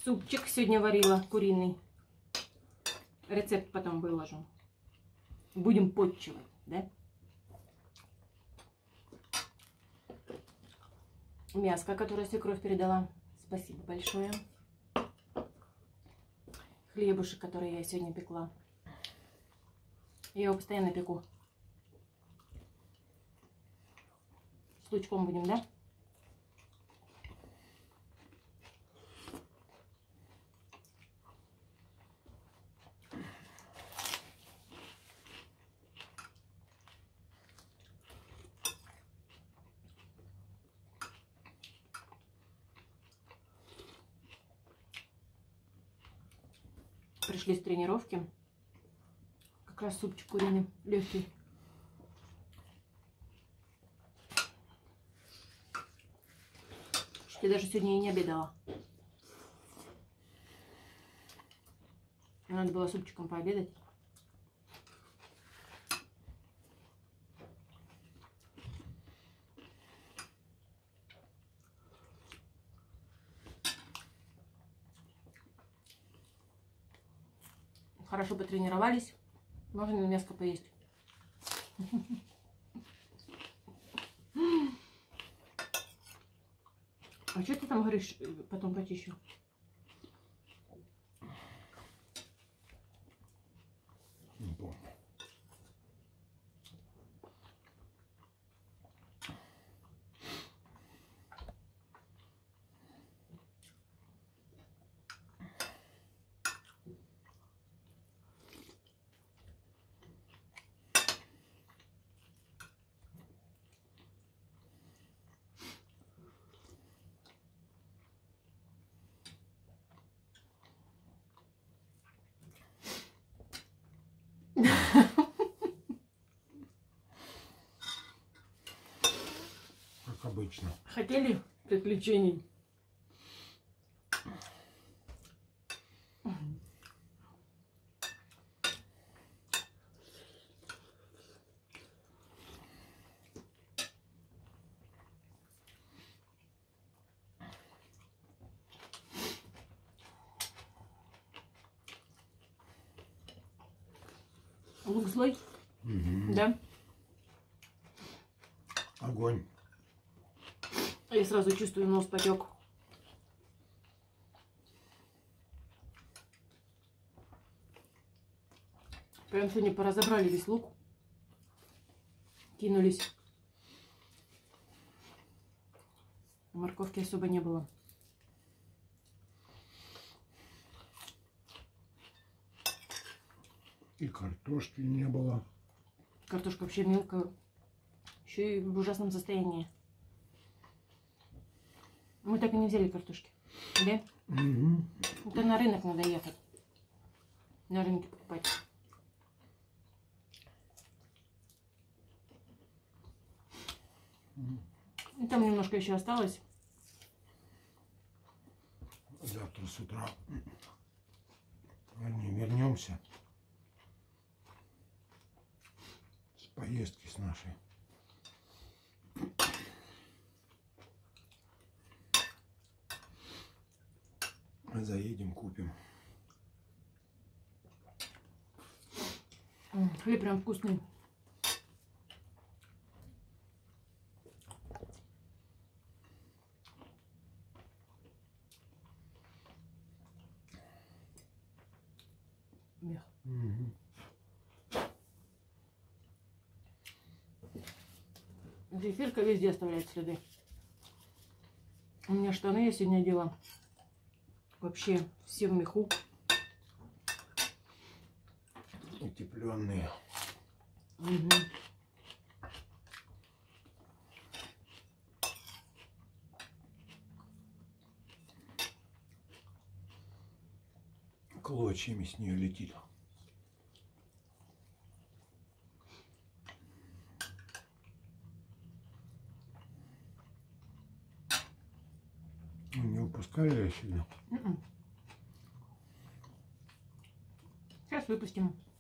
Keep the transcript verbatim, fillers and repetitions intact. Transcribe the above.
Супчик сегодня варила куриный. Рецепт потом выложу. Будем подчивать, да? Мяско, которое свекровь передала. Спасибо большое. Хлебушек, который я сегодня пекла. Я его постоянно пеку. С лучком будем, да? Пришли с тренировки. Как раз супчик куриный, легкий. Я даже сегодня и не обедала. Надо было супчиком пообедать. Хорошо потренировались. Можно мяско поесть. А что ты там говоришь? Потом почищу. Не помню. Как обычно. Хотели приключений? Лук злой? Угу. Да? Огонь. Я сразу чувствую, нос потек. Прям сегодня поразобрали весь лук. Кинулись. Морковки особо не было. И картошки не было. Картошка вообще мелкая. Еще и в ужасном состоянии. Мы так и не взяли картошки. Да? Угу. Это на рынок надо ехать. На рынке покупать. И там немножко еще осталось. Завтра с утра не вернемся с поездки с нашей. Заедем, купим. Хлеб прям вкусный. Мех. Угу. Зефирка везде оставляет следы. У меня штаны я сегодня одела. Вообще все в меху. Утепленные. Угу. Клочьями с нее летит. Не упускали я сегодня? Сейчас выпустим.